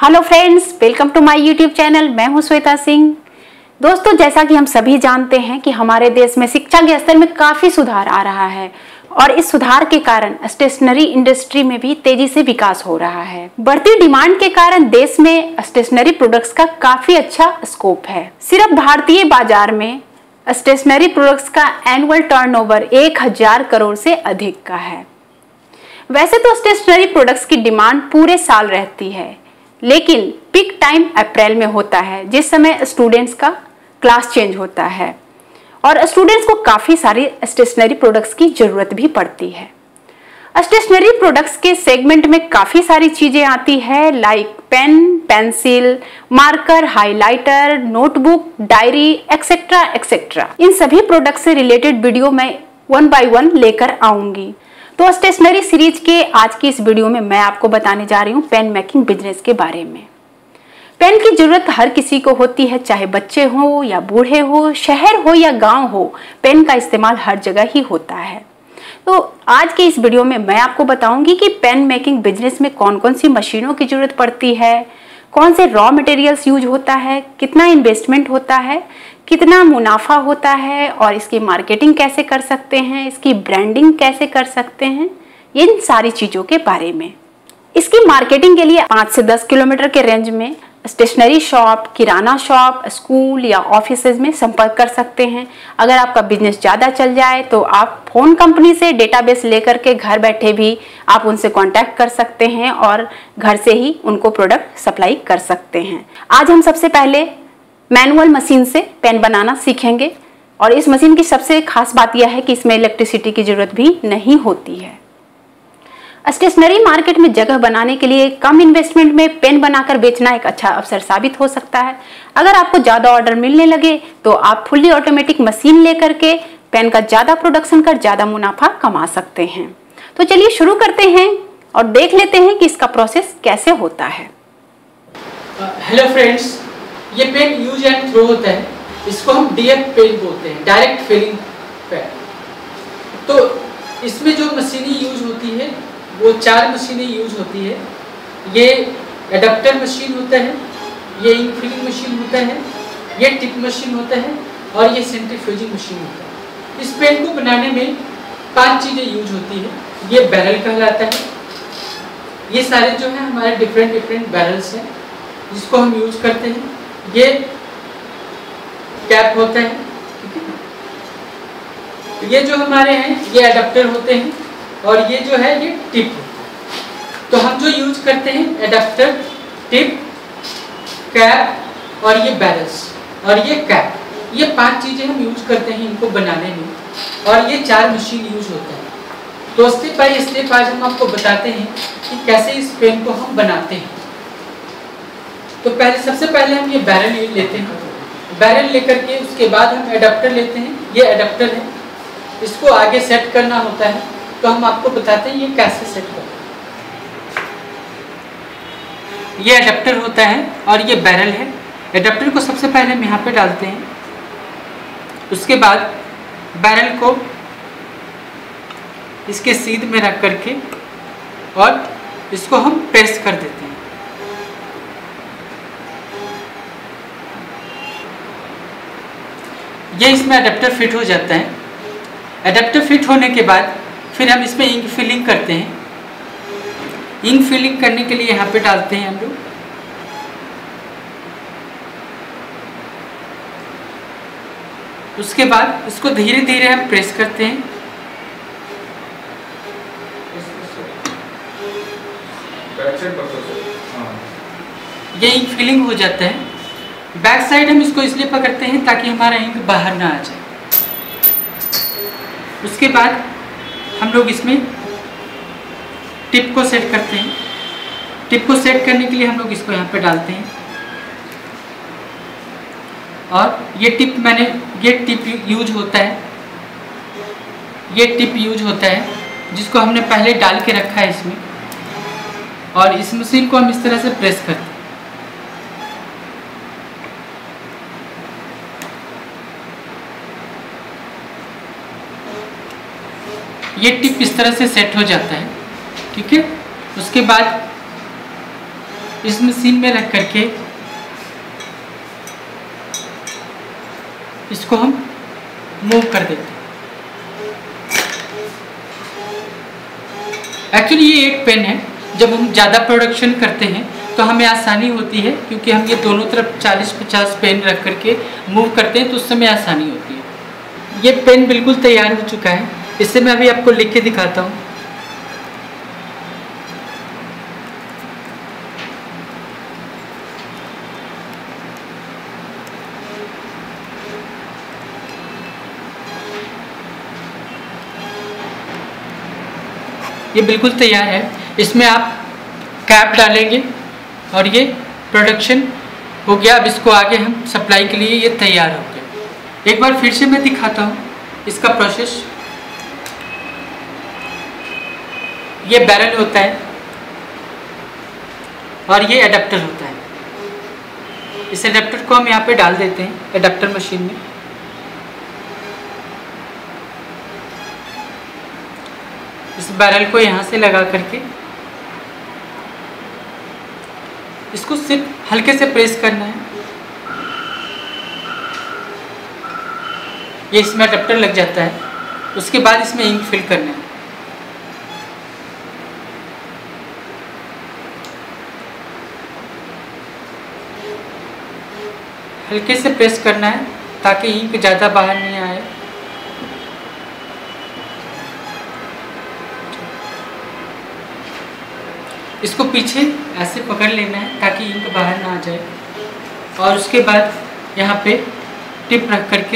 Hello friends, welcome to my YouTube channel. मैं हूं श्वेता सिंह। दोस्तों, जैसा कि हम सभी जानते हैं कि हमारे देश में शिक्षा के स्तर में काफ़ी सुधार आ रहा है और इस सुधार के कारण स्टेशनरी इंडस्ट्री में भी तेजी से विकास हो रहा है। बढ़ती डिमांड के कारण देश में स्टेशनरी प्रोडक्ट्स का काफ़ी अच्छा स्कोप है। सिर्फ भारतीय बाजार में स्टेशनरी प्रोडक्ट्स का एनुअल टर्नओवर 1000 करोड़ से अधिक का है। वैसे तो स्टेशनरी प्रोडक्ट्स की डिमांड पूरे साल रहती है, लेकिन पीक टाइम अप्रैल में होता है, जिस समय स्टूडेंट्स का क्लास चेंज होता है और स्टूडेंट्स को काफ़ी सारी स्टेशनरी प्रोडक्ट्स की ज़रूरत भी पड़ती है। स्टेशनरी प्रोडक्ट्स के सेगमेंट में काफ़ी सारी चीज़ें आती है, like pen, pencil, marker, highlighter, notebook, diary etcetera etcetera. इन सभी प्रोडक्ट्स से रिलेटेड वीडियो मैं 1 बाय 1 लेकर आऊँगी। तो स्टेशनरी सीरीज के आज की इस वीडियो में मैं आपको बताने जा रही हूँ पेन मेकिंग बिजनेस के बारे में। पेन की जरूरत हर किसी को होती है, चाहे बच्चे हो या बूढ़े हो, शहर हो या गांव हो, पेन का इस्तेमाल हर जगह ही होता है। तो आज के इस वीडियो में मैं आपको बताऊंगी कि पेन मेकिंग बिजनेस में कौन कौन सी मशीनों की जरूरत पड़ती है, कौन से रॉ मटेरियल्स यूज होता है, कितना इन्वेस्टमेंट होता है, कितना मुनाफा होता है और इसकी मार्केटिंग कैसे कर सकते हैं, इसकी ब्रांडिंग कैसे कर सकते हैं, इन सारी चीज़ों के बारे में। इसकी मार्केटिंग के लिए 5 से 10 किलोमीटर के रेंज में stationery shop, kirana shop, school या ऑफिसेज में संपर्क कर सकते हैं। अगर आपका बिजनेस ज़्यादा चल जाए तो आप फ़ोन कंपनी से डेटाबेस लेकर के घर बैठे भी आप उनसे कांटेक्ट कर सकते हैं और घर से ही उनको प्रोडक्ट सप्लाई कर सकते हैं। आज हम सबसे पहले मैनुअल मशीन से पेन बनाना सीखेंगे और इस मशीन की सबसे खास बात यह है कि इसमें इलेक्ट्रिसिटी की ज़रूरत भी नहीं होती है। स्टेशनरी मार्केट में जगह बनाने के लिए कम इन्वेस्टमेंट में पेन बनाकर बेचना एक अच्छा अवसर साबित हो सकता है। अगर आपको ज़्यादा ऑर्डर मिलने लगे तो आप फुल्ली ऑटोमेटिक मशीन लेकर के पेन का ज़्यादा प्रोडक्शन कर ज़्यादा मुनाफा कमा सकते हैं। तो चलिए शुरू करते हैं और देख लेते हैं कि इसका प्रोसेस कैसे होता है। हेलो फ्रेंड्स, ये पेन यूज एंड थ्रो होता है। इसको हम डीएफ पेन बोलते हैं, डायरेक्ट फिलिंग पेन। तो इसमें जो मशीनें यूज होती है वो 4 मशीनें यूज होती है। ये एडाप्टर मशीन होता है, ये इंक फिलिंग मशीन होता है, ये टिप मशीन होता है और ये सेंट्रीफ्यूजिंग मशीन होता है। इस पेन को बनाने में 5 चीज़ें यूज होती है। ये बैरल कहलाता है। ये सारे जो है हमारे डिफरेंट बैरल्स हैं जिसको हम यूज करते हैं। ये कैप होता है, ये जो हमारे हैं ये एडाप्टर होते हैं और ये जो है ये टिप होता है। तो हम जो यूज करते हैं एडाप्टर, टिप, कैप और ये बैरल्स और ये कैप, ये 5 चीजें हम यूज करते हैं इनको बनाने में और ये 4 मशीन यूज होता है। तो स्टेप बाय स्टेप आज हम आपको बताते हैं कि कैसे इस पेन को हम बनाते हैं। तो सबसे पहले हम ये बैरल लेते हैं। बैरल लेकर के उसके बाद हम एडाप्टर लेते हैं। ये एडाप्टर है, इसको आगे सेट करना होता है। तो हम आपको बताते हैं ये कैसे सेट करते हैं। ये एडाप्टर होता है और ये बैरल है। एडाप्टर को सबसे पहले हम यहाँ पे डालते हैं। उसके बाद बैरल को इसके सीध में रख करके और इसको हम प्रेस कर देते हैं। ये इसमें एडाप्टर फिट हो जाता है। एडाप्टर फिट होने के बाद फिर हम इसमें इंक फिलिंग करते हैं। इंक फिलिंग करने के लिए यहाँ पे डालते हैं हम लोग। उसके बाद इसको धीरे धीरे हम प्रेस करते हैं। ये इंक फिलिंग हो जाता है। बैक साइड हम इसको इसलिए पकड़ते हैं ताकि हमारा इंक बाहर ना आ जाए। उसके बाद हम लोग इसमें टिप को सेट करते हैं। टिप को सेट करने के लिए हम लोग इसको यहाँ पे डालते हैं और ये टिप यूज होता है। ये टिप यूज होता है जिसको हमने पहले डाल के रखा है इसमें और इस मशीन को हम इस तरह से प्रेस करते हैं। ये टिप इस तरह से सेट हो जाता है, ठीक है। उसके बाद इस मशीन में रख करके इसको हम मूव कर देते हैं। एक्चुअली ये एक पेन है, जब हम ज़्यादा प्रोडक्शन करते हैं तो हमें आसानी होती है, क्योंकि हम ये दोनों तरफ 40-50 पेन रख करके मूव करते हैं तो उस समय आसानी होती है। ये पेन बिल्कुल तैयार हो चुका है, इससे मैं अभी आपको लिख के दिखाता हूँ। ये बिल्कुल तैयार है। इसमें आप कैप डालेंगे और ये प्रोडक्शन हो गया। अब इसको आगे हम सप्लाई के लिए ये तैयार हो गया। एक बार फिर से मैं दिखाता हूँ इसका प्रोसेस। ये बैरल होता है और ये एडाप्टर होता है। इस एडाप्टर को हम यहाँ पे डाल देते हैं एडाप्टर मशीन में। इस बैरल को यहाँ से लगा करके इसको सिर्फ हल्के से प्रेस करना है। ये इसमें एडाप्टर लग जाता है। उसके बाद इसमें इंक फिल करना है। हल्के से प्रेस करना है ताकि इंक ज़्यादा बाहर नहीं आए। इसको पीछे ऐसे पकड़ लेना है ताकि इंक बाहर ना आ जाए। और उसके बाद यहाँ पे टिप रख करके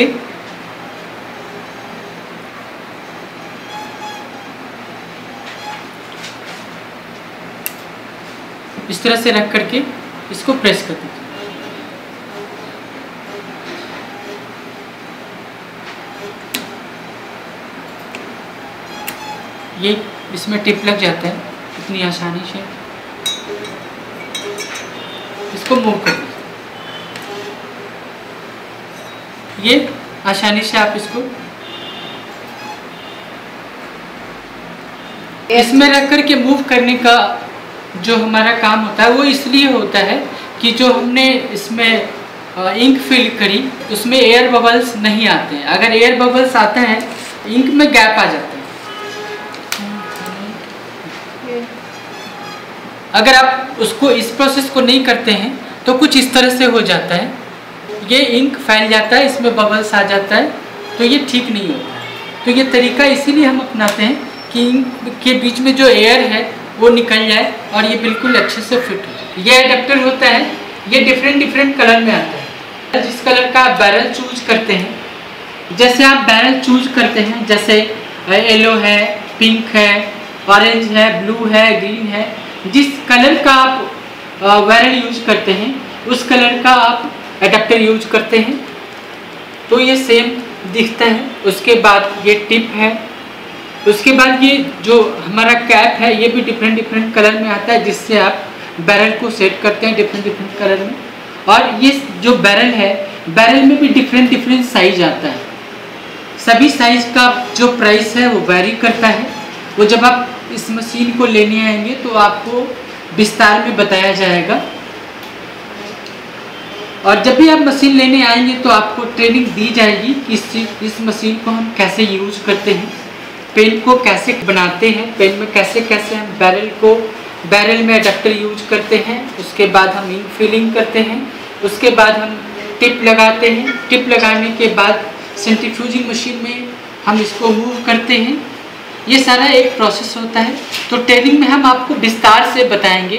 इस तरह से रख करके इसको प्रेस कर दीजिए। ये इसमें टिप लग जाता है इतनी आसानी से। इसको मूव कर दीजिए। ये आसानी से आप इसको इसमें रख कर के मूव करने का जो हमारा काम होता है वो इसलिए होता है कि जो हमने इसमें इंक फिल करी उसमें एयर बबल्स नहीं आते हैं। अगर एयर बबल्स आता है इंक में गैप आ जाता है। अगर आप उसको इस प्रोसेस को नहीं करते हैं तो कुछ इस तरह से हो जाता है। ये इंक फैल जाता है, इसमें बबल्स आ जाता है, तो ये ठीक नहीं होता है। तो ये तरीका इसीलिए हम अपनाते हैं कि इंक के बीच में जो एयर है वो निकल जाए और ये बिल्कुल अच्छे से फिट हो जाए। ये एडाप्टर होता है, ये डिफरेंट कलर में आता है। जिस कलर का आप बैरल चूज करते हैं, जैसे आप बैरल चूज करते हैं, जैसे येलो है, पिंक है, ऑरेंज है, ब्लू है, ग्रीन है, जिस कलर का आप बैरल यूज करते हैं उस कलर का आप एडाप्टर यूज करते हैं तो ये सेम दिखता है। उसके बाद ये टिप है। उसके बाद ये जो हमारा कैप है ये भी डिफरेंट कलर में आता है, जिससे आप बैरल को सेट करते हैं डिफरेंट कलर में। और ये जो बैरल है, बैरल में भी डिफरेंट साइज आता है। सभी साइज का जो प्राइस है वो वैरी करता है। वो जब आप इस मशीन को लेने आएंगे तो आपको विस्तार में बताया जाएगा। और जब भी आप मशीन लेने आएंगे तो आपको ट्रेनिंग दी जाएगी कि इस मशीन को हम कैसे यूज करते हैं, पेन को कैसे बनाते हैं, पेन में कैसे हम बैरल में एडाप्टर यूज करते हैं। उसके बाद हम इंक फिलिंग करते हैं। उसके बाद हम टिप लगाते हैं। टिप लगाने के बाद सेंट्रीफ्यूजिंग मशीन में हम इसको मूव करते हैं। ये सारा एक प्रोसेस होता है। तो ट्रेनिंग में हम आपको विस्तार से बताएंगे।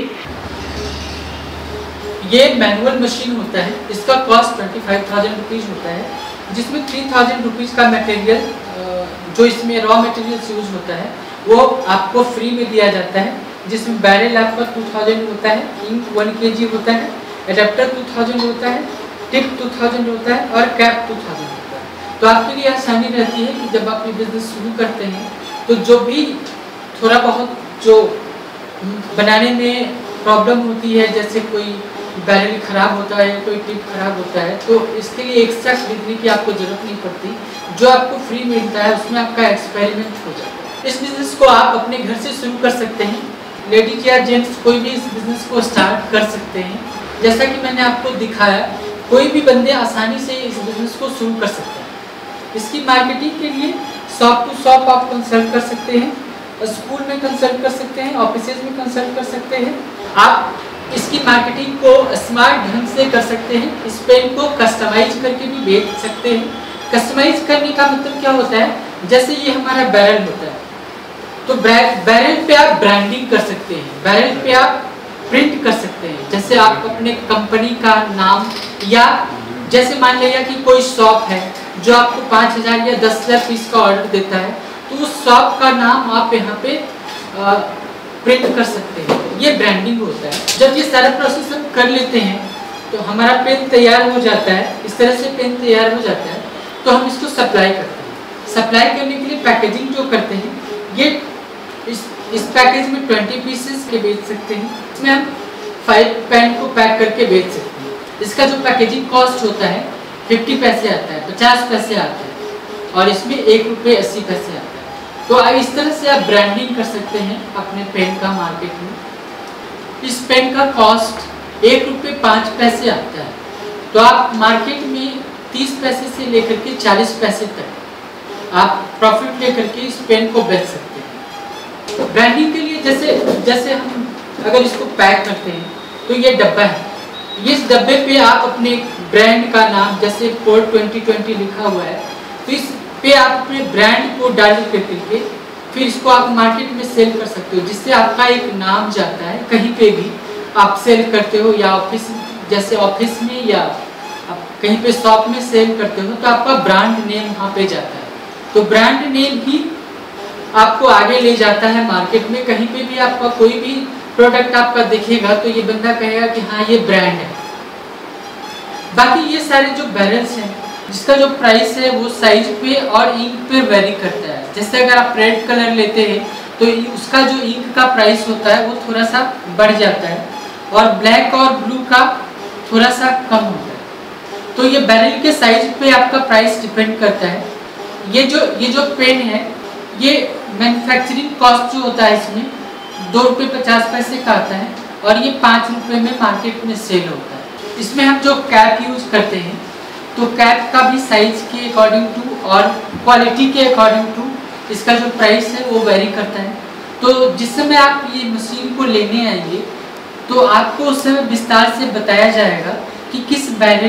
ये मैनुअल मशीन होता है, इसका कॉस्ट 25,000 रुपीज़ होता है, जिसमें 3,000 रुपीज़ का मटेरियल जो इसमें रॉ मटेरियल्स यूज होता है वो आपको फ्री में दिया जाता है, जिसमें बैरल आपका 2,000 होता है, इंक 1 kg होता है, एडाप्टर 2,000 होता है, टिप 2,000 होता है और कैप 2,000 होता है। तो आपके लिए आसानी रहती है कि जब आप ये बिजनेस शुरू करते हैं तो जो भी थोड़ा बहुत जो बनाने में प्रॉब्लम होती है, जैसे कोई बैरल खराब होता है, कोई टिप खराब होता है, तो इसके लिए एक्स्ट्रा खरीदने की आपको ज़रूरत नहीं पड़ती। जो आपको फ्री मिलता है उसमें आपका एक्सपेरिमेंट हो जाता है। इस बिज़नेस को आप अपने घर से शुरू कर सकते हैं। लेडीज या जेंट्स कोई भी इस बिजनेस को स्टार्ट कर सकते हैं। जैसा कि मैंने आपको दिखाया, कोई भी बंदे आसानी से इस बिजनेस को शुरू कर सकते हैं। इसकी मार्केटिंग के लिए शॉप टू शॉप आप कंसल्ट कर सकते हैं, स्कूल में कंसल्ट कर सकते हैं, ऑफिसेज में कंसल्ट कर सकते हैं। आप इसकी मार्केटिंग को स्मार्ट ढंग से कर सकते हैं। इस पेन को कस्टमाइज करके भी बेच सकते हैं। कस्टमाइज करने का मतलब क्या होता है, जैसे ये हमारा बैरल होता है, तो बैरल पे आप ब्रांडिंग कर सकते हैं, बैरल पे आप प्रिंट कर सकते हैं। जैसे आप अपने कंपनी का नाम, या जैसे मान लिया कि कोई शॉप है जो आपको 5000 या 10,000 पीस का ऑर्डर देता है, तो उस शॉप का नाम आप यहाँ पे प्रिंट कर सकते हैं। ये ब्रांडिंग होता है। जब ये सारा प्रोसेस हम कर लेते हैं तो हमारा पेन तैयार हो जाता है। इस तरह से पेन तैयार हो जाता है तो हम इसको सप्लाई करते हैं। सप्लाई करने के लिए पैकेजिंग जो करते हैं, ये इस पैकेज में 20 पीसेस के बेच सकते हैं। इसमें हम 5 पेन को पैक करके बेच सकते हैं। इसका जो पैकेजिंग कॉस्ट होता है 50 पैसे आता है, 50 पैसे आता है, और इसमें 1 रुपये 80 पैसे आता है। तो इस तरह से आप ब्रांडिंग कर सकते हैं अपने पेन का मार्केट में। इस पेन का कॉस्ट 1 रुपये 5 पैसे आता है, तो आप मार्केट में 30 पैसे से लेकर के 40 पैसे तक आप प्रॉफिट लेकर के इस पेन को बेच सकते हैं। ब्रांडिंग के लिए जैसे हम अगर इसको पैक करते हैं तो ये डब्बा है, इस डब्बे पे आप अपने ब्रांड का नाम, जैसे कोड 2020 लिखा हुआ है, तो इस पे आप अपने ब्रांड को डाल करके फिर इसको आप मार्केट में सेल कर सकते हो, जिससे आपका एक नाम जाता है। कहीं पे भी आप सेल करते हो, या ऑफिस, जैसे ऑफिस में या आप कहीं पे शॉप में सेल करते हो, तो आपका ब्रांड नेम वहाँ पे जाता है। तो ब्रांड नेम ही आपको आगे ले जाता है मार्केट में। कहीं पे भी आपका कोई भी प्रोडक्ट आपका दिखेगा तो ये बंदा कहेगा कि हाँ ये ब्रांड है। बाकी ये सारे जो बैरल्स हैं, जिसका जो प्राइस है वो साइज पे और इंक पे वेरी करता है। जैसे अगर आप रेड कलर लेते हैं तो उसका जो इंक का प्राइस होता है वो थोड़ा सा बढ़ जाता है, और ब्लैक और ब्लू का थोड़ा सा कम होता है। तो ये बैरल के साइज पे आपका प्राइस डिपेंड करता है। ये जो पेन है, ये मैन्युफैक्चरिंग कॉस्ट जो होता है इसमें 2 रुपये 50 पैसे का आता है, और ये 5 रुपये में मार्केट में सेल होता है। इसमें हम जो कैप यूज करते हैं, तो कैप का भी साइज के अकॉर्डिंग टू और क्वालिटी के अकॉर्डिंग टू इसका जो प्राइस है वो वेरी करता है। तो जिस समय आप ये मशीन को लेने आएंगे तो आपको उस समय विस्तार से बताया जाएगा कि किस बैरल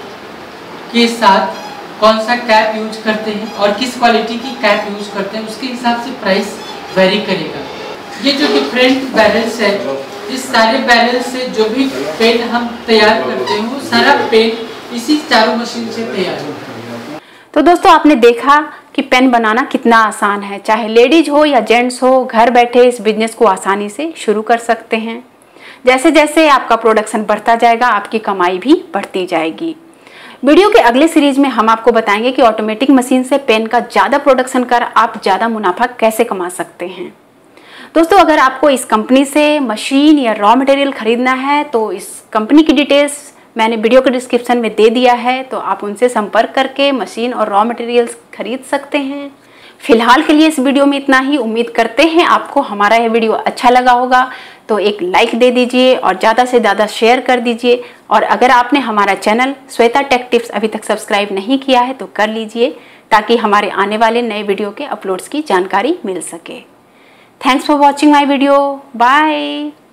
के साथ कौन सा कैप यूज करते हैं और किस क्वालिटी की कैप यूज करते हैं, उसके हिसाब से प्राइस वेरी करेगा। ये जो डिफरेंट बैरल्स है, इस सारे बैरल से जो भी पेन हम तैयार करते हैं वो सारा पेन इसी चारों मशीन से तैयार होता है। तो दोस्तों आपने देखा कि पेन बनाना कितना आसान है। चाहे लेडीज हो या जेंट्स हो, घर बैठे इस बिजनेस को आसानी से शुरू कर सकते हैं। जैसे जैसे आपका प्रोडक्शन बढ़ता जाएगा, आपकी कमाई भी बढ़ती जाएगी। वीडियो के अगले सीरीज में हम आपको बताएंगे कि ऑटोमेटिक मशीन से पेन का ज़्यादा प्रोडक्शन कर आप ज़्यादा मुनाफा कैसे कमा सकते हैं। दोस्तों अगर आपको इस कंपनी से मशीन या रॉ मटेरियल खरीदना है तो इस कंपनी की डिटेल्स मैंने वीडियो के डिस्क्रिप्शन में दे दिया है, तो आप उनसे संपर्क करके मशीन और रॉ मटेरियल्स खरीद सकते हैं। फिलहाल के लिए इस वीडियो में इतना ही। उम्मीद करते हैं आपको हमारा यह वीडियो अच्छा लगा होगा, तो एक लाइक दे दीजिए और ज़्यादा से ज़्यादा शेयर कर दीजिए। और अगर आपने हमारा चैनल श्वेता टेक टिप्स अभी तक सब्सक्राइब नहीं किया है तो कर लीजिए, ताकि हमारे आने वाले नए वीडियो के अपलोड्स की जानकारी मिल सके। Thanks for watching my video. Bye.